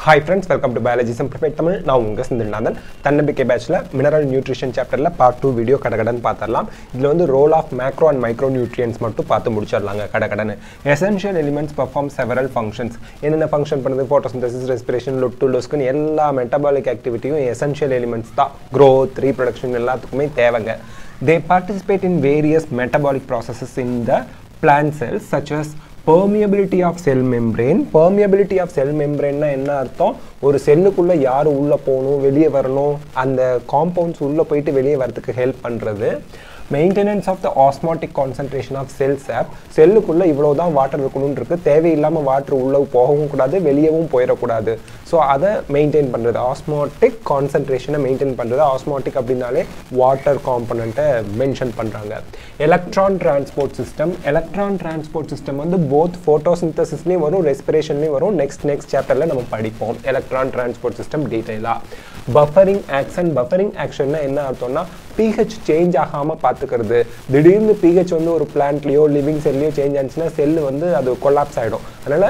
Hi friends, welcome to Biology Simplified Tamil. Now unga Sindhilnathan தன்னம்பிக்கை பேட்ச்ல mineral nutrition chapterல part 2 video கடகடன் பார்த்தறலாம். இதுல வந்து role of macro and micronutrients மட்டும் பார்த்து முடிச்சிரலாங்க கடகடன். Essential elements perform several functions. என்னென்ன ஃபங்க்ஷன் பண்ணுது? photosynthesis, respiration, load to lose க்கு எல்லா metabolic activity-யும் essential elements தான். Growth, reproduction எல்லாத்துக்குமே தேவைங்க. They participate in various metabolic processes in the plant cells such as permeability of cell membrane. Permeability of cell membrane na enna artham ஒரு செல்லுக்குள்ள யார் உள்ள போணும் வெளியே வரணும் அந்த காம்பவுண்ட்ஸ் உள்ள போயிட்டு வெளியே வரதுக்கு ஹெல்ப் பண்றது. Maintenance of the osmotic concentration of cell sap. செல்லுக்குள்ள இவ்வளவு தான் வாட்டர் இருக்கணும்னு இருக்கு, தேவையில்லாம வாட்டர் உள்ள போகவும் கூடாது வெளியவும் போயிட கூடாது. சோ அத மெயின்टेन பண்றது osmotic concentration மெயின்टेन பண்றது. osmotic அப்படினாலே வாட்டர் காம்போனன்ட்ட மென்ஷன் பண்றாங்க. Electron transport system. Electron transport system வந்து both photosynthesisலயும் வரும் ரெஸ்பிரேஷன்லயும் வரும். நெக்ஸ்ட் சாப்டர்ல நம்ம படிப்போம் electron transport system டீடைலா. Buffering action. Buffering action என்ன அர்த்தம்னா pH சேஞ்ச் ஆகாம பாத்துக்கிறது. திடீர்னு pH வந்து ஒரு பிளான்ட்லயோ லிவிங் செல்லையோ சேஞ்ச் ஆச்சுனா செல் வந்து அது கொலாப்ஸ் ஆயிடும். அதனால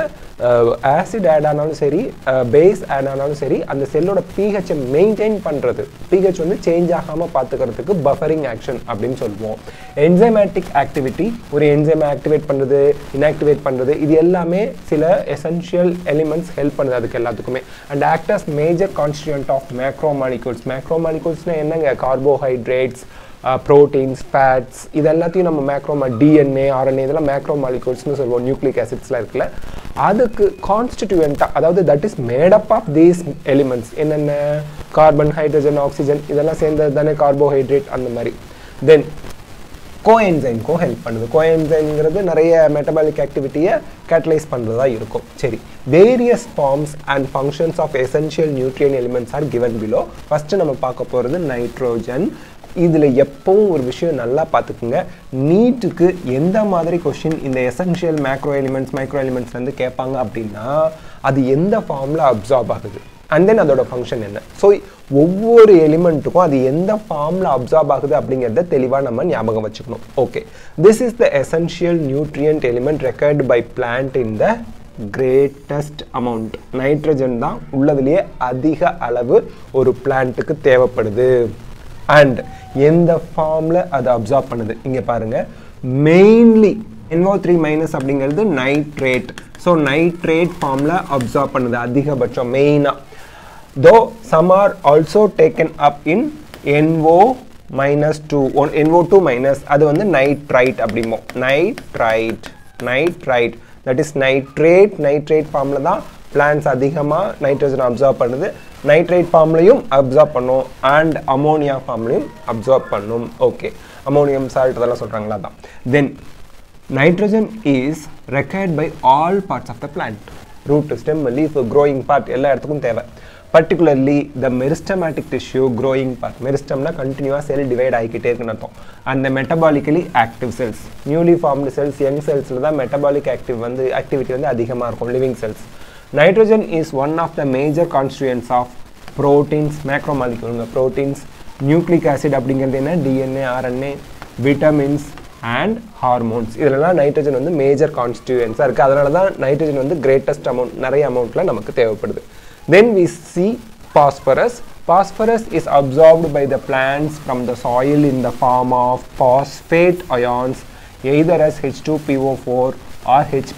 ஆசிட் ஆட் ஆனாலும் சரி பேஸ் ஆட் ஆனாலும் சரி அந்த செல்லோட pH மெயின்टेन பண்றது, pH வந்து சேஞ்ச் ஆகாம பாத்துக்கிறதுக்கு பஃபரிங் ஆக்ஷன் அப்படினு சொல்லுவோம். என்சைமேட்டிக் ஆக்டிவிட்டி, ஒரு என்சைம் ஆக்டிவேட் பண்றது, இன்ஆக்டிவேட் பண்றது, இது எல்லாமே சில எசென்ஷியல் எலிமெண்ட்ஸ் ஹெல்ப் பண்ணுது அதுக்கு எல்லாத்துக்குமே. And act as major constituent of macromolecules. மேக்ரோமாலிக்யூல்ஸ்னா என்னங்க? கார்போஹைட்ரேட்ஸ், proteins, fats, இது எல்லாத்தையும் நம்ம மேக்ரோமா DNA, RNA இதெல்லாம் மேக்ரோமாலிக்யூல்ஸ்னு சொல்லுவோம். நியூக்ளிக் ஆசிட்ஸ்லாம் இருக்குல்ல, அதுக்கு கான்ஸ்டிட்யூயன்ட்டா, அதாவது that is made up of these elements. என்னென்ன? கார்பன், ஹைட்ரஜன், ஆக்சிஜன் இதெல்லாம் சேர்ந்தது தானே கார்போஹைட்ரேட் அந்த மாதிரி. தென் கோஎன்சைம்க்கும் ஹெல்ப் பண்ணுது. கோஎன்சைம்ங்கிறது நிறைய மெட்டபாலிக் ஆக்டிவிட்டியை கேட்டலைஸ் பண்ணுறதா இருக்கும். சரி, various forms and functions of essential nutrient elements are given below. First நம்ம பார்க்க போகிறது நைட்ரோஜன். இதில் எப்பவும் ஒரு விஷயம் நல்லா பார்த்துக்குங்க, நீட்டுக்கு எந்த மாதிரி கொஷின் இந்த எசென்ஷியல் மேக்ரோ எலிமெண்ட்ஸ் மைக்ரோ எலிமெண்ட்ஸ்லேருந்து கேட்பாங்க அப்படின்னா அது எந்த ஃபார்மில் அப்சார்ப் ஆகுது அண்ட் தென் அதோட ஃபங்க்ஷன் என்ன. ஸோ ஒவ்வொரு எலிமெண்ட்டுக்கும் அது எந்த ஃபார்மில் அப்சார்ப் ஆகுது அப்படிங்கிறத தெளிவாக நம்ம ஞாபகம் வச்சுக்கணும். Okay, this is the essential nutrient element required by plant in the greatest amount. Nitrogen தான் உள்ளதுலேயே அதிக அளவு ஒரு பிளான்ட்டுக்கு தேவைப்படுது. அண்ட் எந்த ஃபார்மில் அதை அப்சார்ப் பண்ணுது இங்கே பாருங்க, மெயின்லி NO3 மைனஸ் அப்படிங்கிறது நைட்ரேட். ஸோ நைட்ரேட் ஃபார்மில் அப்சார்ப் பண்ணுது அதிகபட்சம் மெயினாக. Though some are also taken up in NO2 minus, அது வந்து நைட்ரைட் அப்படிம்போம். நைட்ரைட் தட் இஸ் நைட்ரேட் ஃபார்மில் தான் பிளான்ட்ஸ் அதிகமாக நைட்ரஜன் அப்சார்ப் பண்ணுது. நைட்ரேட் ஃபார்ம்லையும் அப்சார்ப் பண்ணும் அண்ட் அமோனியா ஃபார்ம்லையும் அப்சார்ப் பண்ணும். ஓகே, அமோனியம் சால்ட் அதெல்லாம் சொல்கிறாங்களா தான். Then nitrogen is required by all parts of the plant. Root, stem, leaf, growing part எல்லா இடத்துக்கும் தேவை. Particularly the meristematic tissue, growing part. மெரிஸ்டம்னா கண்டினியூவாக செல் டிவைட் ஆகிக்கிட்டே இருக்குன்னு அர்த்தம். அந்த metabolically active cells, newly formed cells, young செல்ஸில் தான் மெட்டபாலிக் ஆக்டிவிட்டி வந்து அதிகமாக இருக்கும், living cells. Nitrogen is one of the major constituents of proteins, macromolecule. Proteins, nucleic acid அப்படிங்கிறது என்ன? DNA, RNA, vitamins and hormones. இதெல்லாம் நைட்ரஜன் வந்து மேஜர் கான்ஸ்டிட்யூயன்ஸாக இருக்குது. அதனால தான் நைட்ரஜன் வந்து கிரேட்டஸ்ட் அமௌண்ட், நிறைய அமௌண்ட்டில் நமக்கு தேவைப்படுது. Then we see phosphorus. Phosphorus is absorbed by the plants from the soil in the form of phosphate ions either as H2PO4 or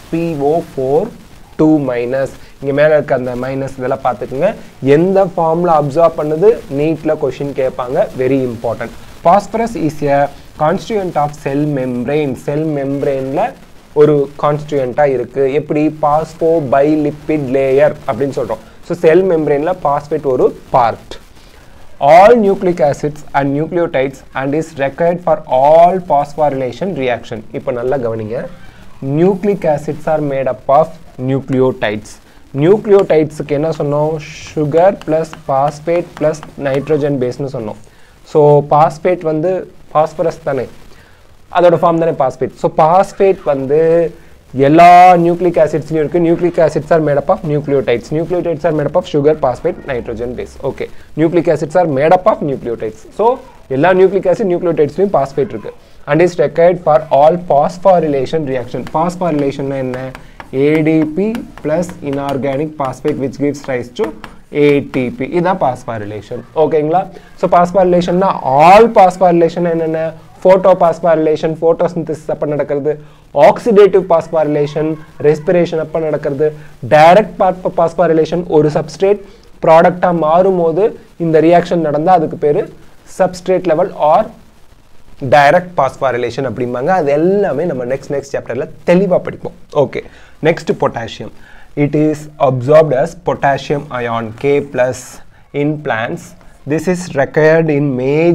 HPO4 2-. இங்கே மேலே இருக்க அந்த மைனஸ் இதெல்லாம் பார்த்துக்குங்க. எந்த ஃபார்மில் அப்சார்ப் பண்ணுது நீட்டில் கொஷின் கேட்பாங்க, very important. Phosphorus is a constituent of cell membrane. Cell மெம்ப்ரெயினில் ஒரு கான்ஸ்டிட்யூயண்ட்டாக இருக்குது. எப்படி? பாஸ்போ பை லிப்பிட் லேயர் அப்படின்னு சொல்கிறோம். ஸோ செல் மெம்ப்ரெயினில் பாஸ்பேட் ஒரு part. All nucleic acids and nucleotides and is required for all phosphorylation reaction. இப்போ நல்லா கவனிங்க, nucleic acids are made up of nucleotides. நியூக்ளியோடைட்ஸுக்கு என்ன சொன்னோம்? Sugar plus phosphate plus nitrogen பேஸ்னு சொன்னோம். ஸோ பாஸ்பேட் வந்து பாஸ்பரஸ் தானே, அதோட ஃபார்ம் தானே பாஸ்பேட். ஸோ பாஸ்பேட் வந்து எல்லா நியூக்ளிக் ஆசிட்ஸ்லையும் இருக்குது. Nucleic acids are made up of nucleotides. Nucleotides are made up of sugar, phosphate, nitrogen base. Okay, nucleic acids are made up of nucleotides. So எல்லா nucleic acid நியூக்ளியோடைட்ஸ்லையும் phosphate இருக்குது. And is required for all phosphorylation reaction. பாஸ்போரிலேஷன்னா என்ன? ADP plus inorganic phosphate which gives rise to ATP. This is phosphorylation. Okay, so phosphorylation na all phosphorylation enna photophosphorylation photosynthesis appa nadakkuradhu, oxidative phosphorylation respiration appa nadakkuradhu, direct phosphorylation oru substrate product ah maarumbodhu இந்த reaction நடந்தா அதுக்கு பேரு substrate level or direct phosphorylation அப்படிம்பாங்க. அது எல்லாமே நம்ம next chapterல தெளிவா படிப்போம். Okay, next potassium. It is absorbed as potassium ion K+ in plants. This is required in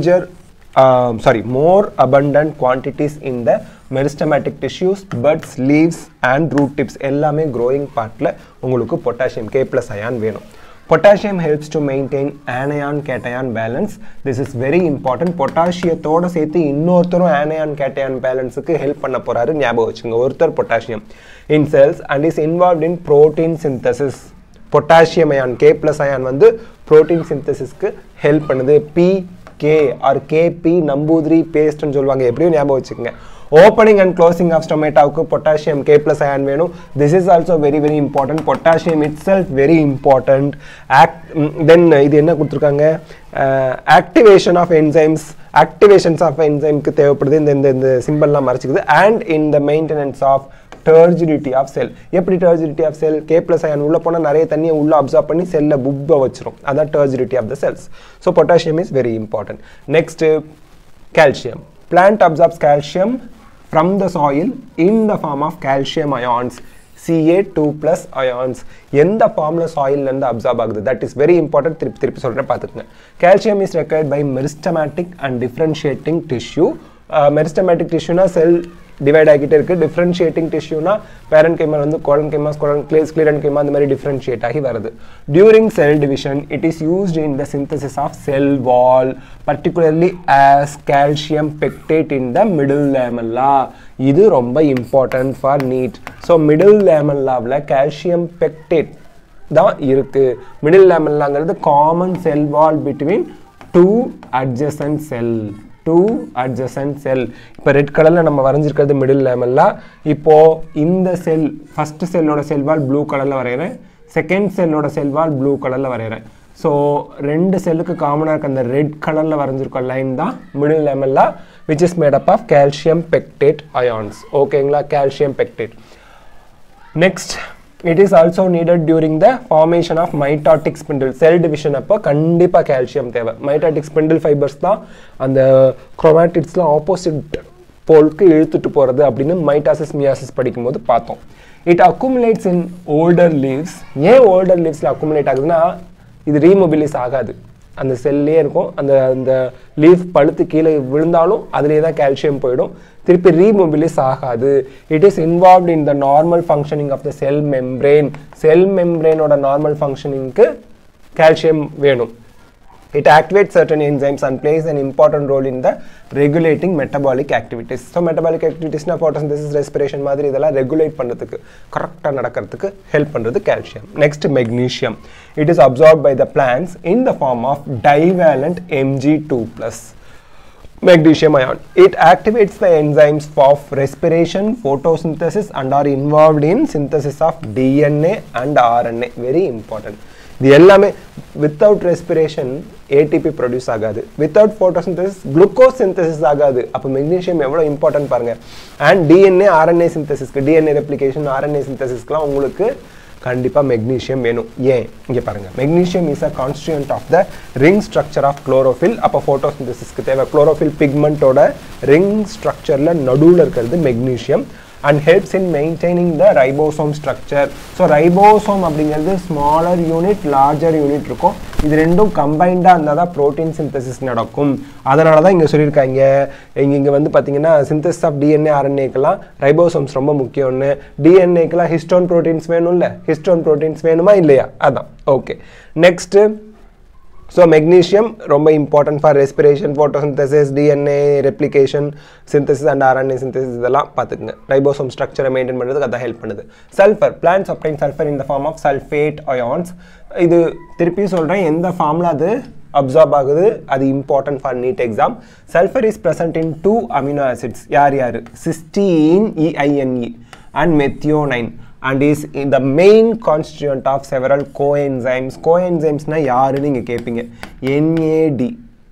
more abundant quantities in the meristematic tissues, buds, leaves and root tips. எல்லாமே growing partல உங்களுக்கு potassium K+ ion வேணும். Potassium helps to maintain anion-cation balance. This is very important. பொட்டாசியத்தோட சேர்த்து இன்னொருத்தரும் anion-cation balanceக்கு help பண்ண போறாரு, ஞாபகம் வச்சுங்க. ஒருத்தர் potassium in cells and is involved in protein synthesis. Potassium ion K+ ion வந்து protein synthesisக்கு ஹெல்ப் பண்ணுது. PK or KP Namboothiri paste ன்னு சொல்வாங்க, எப்படியும் ஞாபகம் வச்சுக்கங்க. Opening and closing of stomata க்கு potassium K+ ion வேணும். This is also very important. Potassium itself very important. Then இது என்ன கொடுத்திருக்காங்க, activation of enzymes, activations of enzyme க்கு தேவைப்படுது. இந்த சிம்பல்லாம் மறைச்சிக்குது. And in the maintenance of turgidity of cell. எப்படி turgidity of cell? K+ ion உள்ள போனா நிறைய தண்ணியை உள்ள அப்சார்ப் பண்ணி செல்ல புப்ப வச்சிரும். அதான் turgidity of the cells. So potassium is very important. Next, calcium. Plant absorbs calcium from the soil in the form of calcium ions, Ca2+ ions. எந்த ஃபார்ம்ல soil ல இருந்து அப்சார்ப் ஆகுது, that is very important. திருப்பி சொல்றேன் பாத்துக்கங்க. Calcium is required by meristematic and differentiating tissue. Meristematic tissue na cell divide ஆகிட்டே இருக்கு. differentiating tissue na parenchyma வந்து collenchyma, sclerenchyma அந்த மாதிரி differentiate ஆகி வருது. During cell division it is used in the synthesis of cell wall, particularly as calcium pectate in the middle lamella. இது ரொம்ப important for NEET. So middle lamellaல calcium pectate தான் இருக்கு. middle lamellaங்கிறது common cell wall between two adjacent cell. இப்போ red கலர்ல நம்ம வரைஞ்சிருக்கிறது middle லேமெல்லா. இப்போ இந்த செல் ஃபர்ஸ்ட் செல்லோட செல் வால் ப்ளூ கலர்ல வரையறேன், செகண்ட் செல்லோட செல் வால் ப்ளூ கலர்ல வரையறேன். ஸோ ரெண்டு செல்லுக்கு காமனாக இருக்க அந்த ரெட் கலர்ல வரைஞ்சிருக்க லைன் தான் middle lamella, which is made up of calcium pectate ions. ஓகேங்களா, calcium pectate. Next, it is also needed during the formation of mitotic spindle. Cell division அப்போ கண்டிப்பா calcium தேவை. mitotic spindle fibers தான் அந்த chromatidsலாம் opposite poleக்கு இழுத்துட்டு போறது அப்படின்னு mitosis meiosis படிக்கும்போது பார்த்தோம். It accumulates in older leaves. ஏன் older leavesல accumulate ஆகுதுன்னா, இது remobilize ஆகாது, அந்த செல்லே இருக்கும். அந்த லீஃப் பழுத்து கீழே விழுந்தாலும் அதுலேயே தான் கால்சியம் போயிடும், திருப்பி ரீமொபிலைஸ் ஆகாது. It is involved in the normal functioning of the cell membrane. Cell மெம்ப்ரேனோட நார்மல் ஃபங்க்ஷனிங்க்கு கால்சியம் வேணும். It activates certain enzymes and plays an important role in the regulating metabolic activities. So metabolic activities na photosynthesis, respiration மாதிரி இதெல்லாம் regulate பண்றதுக்கு, கரெக்ட்டா நடக்கிறதுக்கு help பண்றது calcium. Next, magnesium. It is absorbed by the plants in the form of divalent Mg2+. Magnesium ion. It activates the enzymes of respiration, photosynthesis and are involved in synthesis of DNA and RNA. Very important. இது எல்லாமே without respiration ATP produce ஆகாது, without photosynthesis glucose synthesis ஆகாது. அப்போ magnesium எவ்வளோ important பாருங்க. And DNA RNA சிந்தசிஸ்க்கு, DNA replication RNA சிந்தசிஸ்க்குலாம் உங்களுக்கு கண்டிப்பாக மெக்னீசியம் வேணும். ஏன் இங்கே பாருங்க, magnesium is a constituent of the ring structure of chlorophyll. அப்போ ஃபோட்டோசிந்தசிஸ்க்கு தேவை. குளோரோஃபில் பிக்மெண்ட்டோட ரிங் ஸ்ட்ரக்சரில் நடுவில் இருக்கிறது magnesium. And helps in maintaining the ribosome structure. So ribosome அப்படிங்கிறது smaller unit, larger unit இருக்கும். இது ரெண்டும் கம்பைண்டா இருந்தாதான் protein synthesis நடக்கும். அதனால தான் இங்க சொல்லியிருக்காங்க, இங்க வந்து பாத்தீங்கன்னா synthesis of DNA RNA-க்கெல்லாம் ribosomes ரொம்ப முக்கியம்னு. DNA-க்கெல்லாம் histone proteins வேணும்ல, histone proteins வேணுமா இல்லையா, அதான். Okay, next. So magnesium ரொம்ப important for respiration, photosynthesis, DNA replication, synthesis and RNA synthesis இதெல்லாம் பார்த்துக்குங்க. ரைபோசோம் ஸ்ட்ரக்சரை மெயின்டைன் பண்ணுறதுக்கு அதான் ஹெல்ப் பண்ணுது. Sulphur, plants obtain sulfur in the form of sulfate ions. இது திருப்பி சொல்கிறேன், எந்த ஃபார்மில் அது அப்சார்ப் ஆகுது, அது important for NEET exam. Sulphur is present in 2 amino acids. யார் யார்? Cysteine EINE and methionine. and is the main constituent of several coenzymes. Coenzymes na yaru neenga kepinga NAD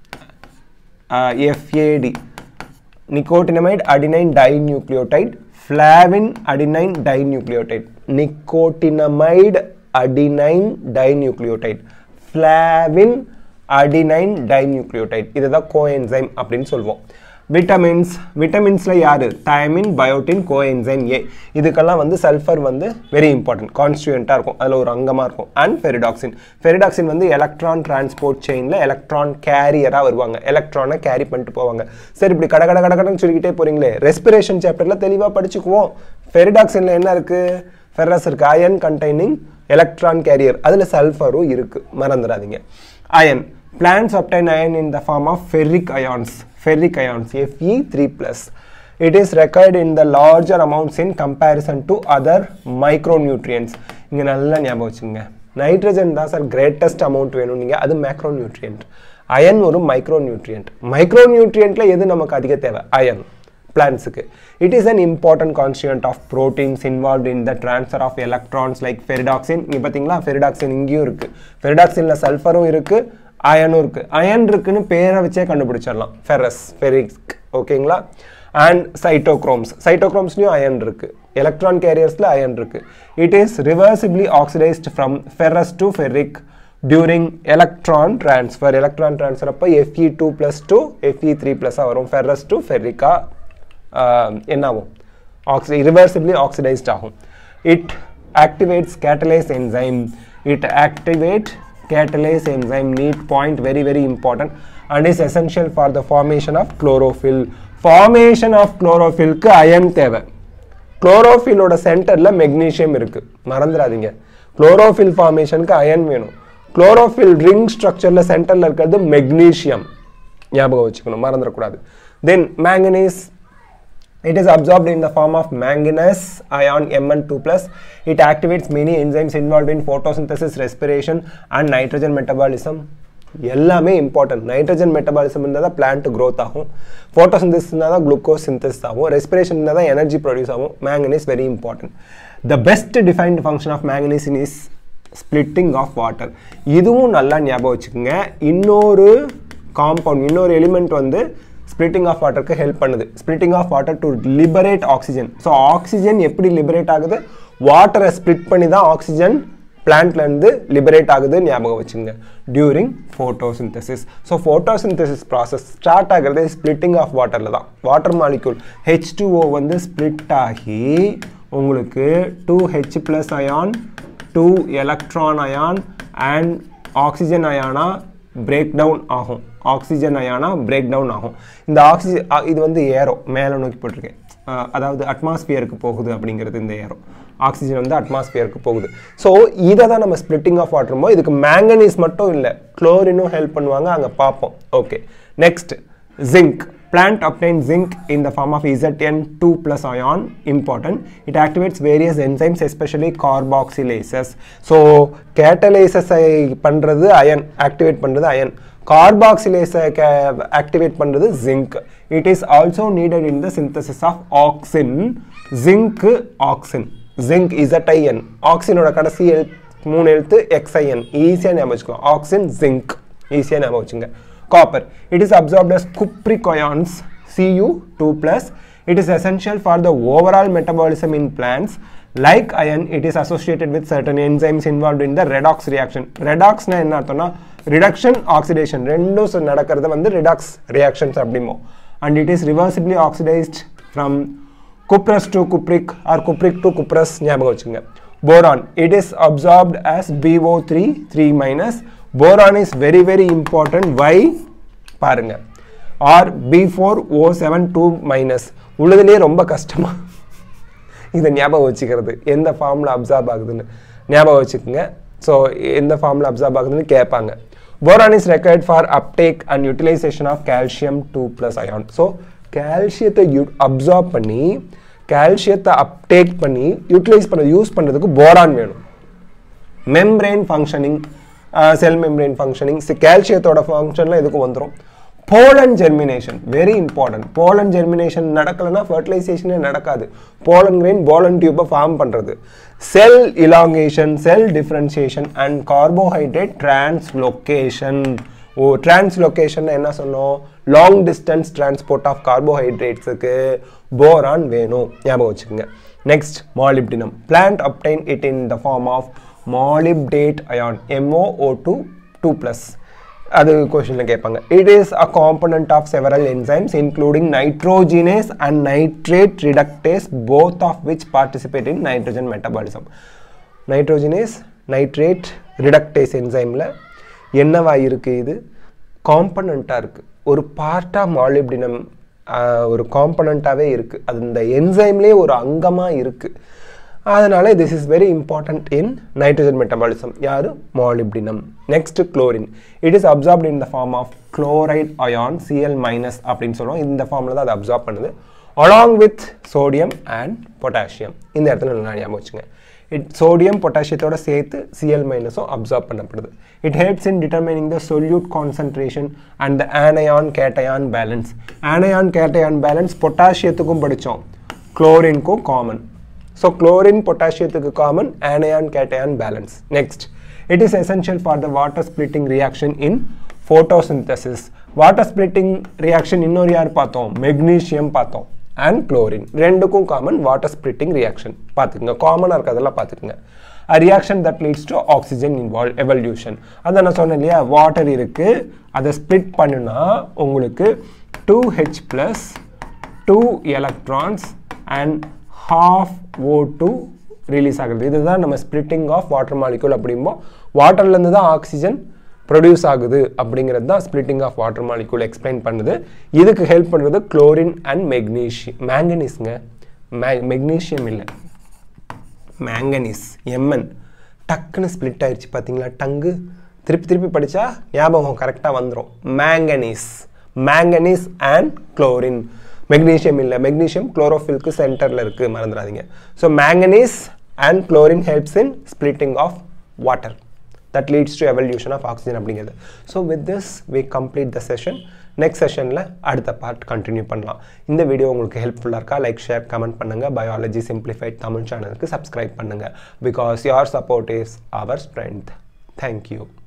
FAD nicotinamide adenine dinucleotide flavin adenine dinucleotide nicotinamide adenine dinucleotide flavin adenine dinucleotide இதுதான் coenzyme அப்படினு சொல்வோம் விட்டமின்ஸ்ல யாரு thiamine biotin coenzyme A இதுக்கெல்லாம் வந்து sulphur வந்து very important கான்ஸ்டிட்யூயன்ட்டா இருக்கும் அதுல ஒரு அங்கமா இருக்கும் and ferredoxin வந்து எலக்ட்ரான் டிரான்ஸ்போர்ட் செயின்ல எலக்ட்ரான் கேரியரா வருவாங்க எலக்ட்ரானை கேரி பண்ணிட்டு போவாங்க சரி இப்படி கடகடன்னு சொல்லிக்கிட்டே போறீங்களே ரெஸ்பிரேஷன் சாப்டர்ல தெளிவா படிச்சுக்குவோம் ferredoxinல என்ன இருக்கு ஃபெரஸ் இருக்கு அயன் கண்டெய்னிங் எலக்ட்ரான் கேரியர் அதுல சல்ஃபரும் இருக்கு மறந்துடாதீங்க iron plants obtain iron in the form of ferric ions Fe3+. It is required in the larger amounts in comparison to other micronutrients. இங்க நல்லா ஞாபகம் வச்சுங்க நைட்ரஜன் தான் சார் கிரேட்டஸ்ட் அமௌண்ட் வேணும் நீங்க அது மேக்ரோநியூட்ரியன்ட் அயன் ஒரு மைக்ரோநியூட்ரியன்ட்ல எது நமக்கு அதிக தேவை அயன் பிளான்ட்ஸ்க்கு it is an important constituent of proteins involved in the transfer of electrons like ferredoxin இங்க பாத்தீங்களா ferredoxin இங்கேயும் இருக்கு ferredoxinல சல்ஃபரும் இருக்கு அயனும் இருக்கு அயன் இருக்குன்னு பேரை வச்சே கண்டுபிடிச்சிடலாம் ஃபெரிக் ஓகேங்களா and cytochromesலயும் அயன் இருக்கு எலக்ட்ரான் கேரியர்ஸ்ல அயன் இருக்கு it is reversibly oxidized from ferrous to ferric during electron transfer அப்ப Fe2+2 Fe3+ வரும் ferrous to ferric என்ன ஆகும் irreversibly oxidized ஆகும் it activates catalase enzyme need point very important and is essential for the formation of chlorophyll க்கு iron தேவை chlorophyll ஓட சென்டர்ல magnesium இருக்கு மறந்துடாதீங்க chlorophyll ஃபார்மேஷனுக்கு அயன் வேணும் chlorophyll ring ஸ்ட்ரக்சர்ல சென்டர்ல இருக்கிறது மெக்னீசியம் ஞாபகம் வச்சுக்கணும் மறந்துட கூடாது then manganese it is absorbed in the form of manganese ion Mn2+. It activates many enzymes involved in photosynthesis, respiration and nitrogen metabolism. எல்லாமே important. Nitrogen metabolism இருந்தா plant growth ஆகும். Photosynthesis இருந்தா glucose synthesis ஆகும். Respiration இருந்தா energy produce ஆகும். Manganese very important. The best defined function of manganese is splitting of water. இதுவும் நல்லா ஞாபகம் வச்சுக்கோங்க. இன்னொரு compound, இன்னொரு element வந்து splitting of water க்கு help பண்ணுது splitting of water to liberate oxygen so oxygen எப்படி liberate ஆகுது water split பண்ணி தான் oxygen plantல இருந்து liberate ஆகுது ஞாபகம் வச்சுங்க during photosynthesis so photosynthesis process start ஆகுறது splitting of waterல தான் water molecule H2O வந்து split ஆகி உங்களுக்கு 2H+ ion 2 electron ion and oxygen ion breakdown ஆகும் ஆக்சிஜன் அயானா பிரேக் டவுன் ஆகும் இந்த ஆக்சிஜன் இது வந்து ஏரோ மேலே நோக்கி போட்டிருக்கேன் அதாவது அட்மாஸ்பியருக்கு போகுது அப்படிங்கிறது இந்த ஏரோ ஆக்சிஜன் வந்து அட்மாஸ்பியருக்கு போகுது ஸோ இதை தான் நம்ம ஸ்பிளிட்டிங் ஆஃப் வாட்டருமோ இதுக்கு மேங்கனீஸ் மட்டும் இல்லை குளோரினும் ஹெல்ப் பண்ணுவாங்க அங்கே பார்ப்போம் okay next zinc plant obtains zinc in the form of Zn2+ ion important it activates various enzymes especially carboxylases so catalases பண்றது iron activate பண்றது iron carboxylase activate பண்றது zinc it is also needed in the synthesis of auxin zinc Zin auxin ஓட கடைசி மூணு எழுத்து xin ஈஸியா ஞாபகம் வச்சுக்கோ auxin zinc ஈஸியா ஞாபகம் வச்சுங்க copper it is absorbed as cupric ions Cu2+. It is essential for the overall metabolism in plants. Like iron, it is associated with certain enzymes involved in the redox reaction. Redox na enna arthona reduction oxidation rendum nadakradha vandu redox reactions அப்படிமோ and it is reversibly oxidized from cuprous to cupric or cupric to cuprous ஞாபகம் வச்சுங்க boron it is absorbed as BO3 3-. boron is very important why பாருங்க or B4O7 2-. உள்ளதுலயே ரொம்ப கஷ்டமா இத ஞாபகம் வச்சுக்கிறது எந்த formula absorb ஆகுதுன்னு ஞாபகம் வச்சுக்கங்க சோ எந்த ஃபார்முலா அப்சார்ப் ஆகுதுன்னு கேட்பாங்க boron is required for uptake and utilization of calcium 2+ ion so கால்சியத்தை அப்சார்ப் பண்ணி கால்சியத்தை அப்டேக் பண்ணி யூட்டிலைஸ் பண்ண யூஸ் பண்றதுக்கு boron வேணும் membrane functioning cell membrane functioning calcium ஃபங்க்ஷன்ல எதுக்கு வந்துரும் pollen germination very important. Pollen germination நடக்கலனா fertilization நடக்காது. pollen grain pollen tube form பண்றது. cell elongation, cell differentiation and carbohydrate translocation. translocation என்ன சொன்னோம்? long distance transport of carbohydrates க்கு boron வேணும். ஞாபகம் வச்சுக்கங்க. next molybdenum. Plant obtain it in the form of molybdate ion, MoO2 2+. அது क्वेश्चनல கேட்பாங்க. It is a component of several enzymes including nitrogenase and nitrate reductase, both of which participate in nitrogen metabolism. Nitrogenase, nitrate reductase enzymeல என்னவா இருக்கு? இது காம்பனண்டா இருக்கு. ஒரு பார்ட்டா molybdenum ஒரு காம்பனண்டாவே இருக்கு. அது இந்த என்சைம்லயே ஒரு அங்கமா இருக்கு. அதனால this is very important in nitrogen metabolism. யாரு? molybdenum. Next chlorine. It is absorbed in the form of chloride ion Cl- அப்படினு சொல்றோம். இந்த ஃபார்ம்ல தான் அது அப்சார்ப் பண்ணுது along with sodium and potassium. இந்த இடத்துல நல்லா ஞாபகம் வச்சுங்க. sodium potassium சேர்த்து Cl- அப்சார்ப் பண்ணப்படுது. It helps in determining the solute concentration and the anion cation balance. anion cation balance potassium படிச்சோம், chlorine க்கும் common. So chlorine potassium common, anion cation balance. Next, it is essential for the water splitting reaction in photosynthesis. Water splitting reaction இன்னொரு யார் பார்த்தோம்? magnesium பார்த்தோம் and chlorine. ரெண்டுக்கும் common water splitting reaction. பார்த்துக்கங்க, காமனா இருக்கதெல்லாம் பார்த்துக்கங்க. A reaction that leads to oxygen evolution. அத நான் சொன்னேன் இல்லையா, வாட்டர் இருக்கு, அதை ஸ்ப்ளிட் பண்ணுனா உங்களுக்கு 2H plus 2 electrons and half O2 release ஆகுது. இதுதான் நம்ம ஸ்பிளிட்டிங் ஆஃப் வாட்டர் மாலிக்யூல் அப்படிம்போம். வாட்டர்லேருந்து தான் ஆக்சிஜன் ப்ரொடியூஸ் ஆகுது அப்படிங்கிறது தான் splitting of water molecule explain பண்ணுது. இதுக்கு ஹெல்ப் பண்ணுறது குளோரின் அண்ட் மெக்னீஷியம். மேங்கனீஸ்ங்க, மெக்னீஷியம் இல்லை, மேங்கனீஸ். Mn டக்குன்னு ஸ்பிளிட் ஆயிடுச்சு பார்த்தீங்களா? டங்கு திருப்பி திருப்பி படித்தா ஞாபகம் கரெக்டாக வந்துடும். Manganese, manganese and chlorine. Magnesium இல்லை, மெக்னீஷியம் குளோரோஃபில்க்கு சென்டரில் இருக்குது, மறந்துடாதீங்க. So manganese and chlorine helps in splitting of water that leads to evolution of oxygen அப்படிங்கிறது. So with this we complete the session. next sessionல அடுத்த part continue பண்ணலாம். இந்த வீடியோ உங்களுக்கு ஹெல்ப்ஃபுல்லாக இருக்கா? லைக், ஷேர், கமெண்ட் பண்ணுங்க. பயாலஜி சிம்பிளிஃபைட் தமிழ் சேனலுக்கு சப்ஸ்கிரைப் பண்ணுங்க. because your support is our strength. Thank you.